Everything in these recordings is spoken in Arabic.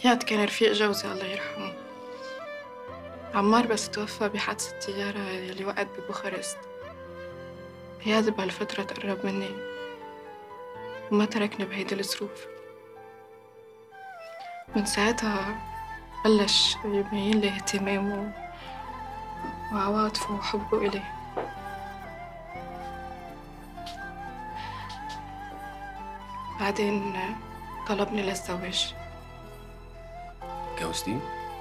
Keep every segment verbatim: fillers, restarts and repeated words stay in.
إياد كان رفيق جوزي الله يرحمه. عمار بس توفى بحادثة الطيارة يلي وقعت ببوخارست. إياد بهالفترة تقرب مني وما تركني بهيدي الظروف. من ساعتها بلش يبين لي اهتمامه وعواطفه وحبه إلي. بعدين طلبني للزواج. اتجوزتيه؟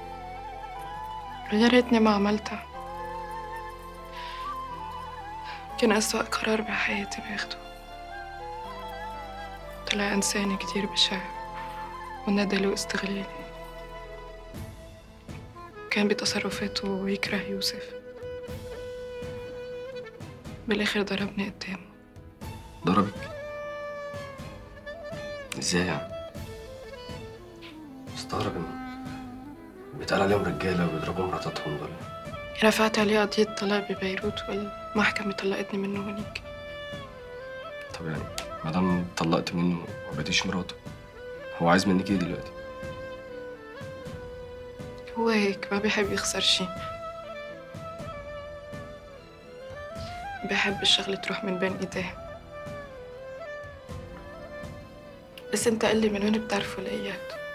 يا ريتني ما عملتها. كان أسوأ قرار بحياتي باخده. طلع إنسان كتير بشع وندل واستغلالي. كان بتصرفاته يكره يوسف. بالآخر ضربني قدامه. ضربك؟ ازاي يعني؟ مستغرب ان بيتقال عليهم رجاله وبيضربوا مراتاتهم دول. رفعت عليه قضية طلاق ببيروت والمحكمة طلقتني منه هونيك. طب يعني ما دام طلقت منه ما بقيتيش مراته، هو عايز منك ايه دلوقتي؟ هو هيك ما بيحب يخسر شي. بحب الشغلة تروح من بين ايديه. بس انت قلي من وين بتعرفه لإياد؟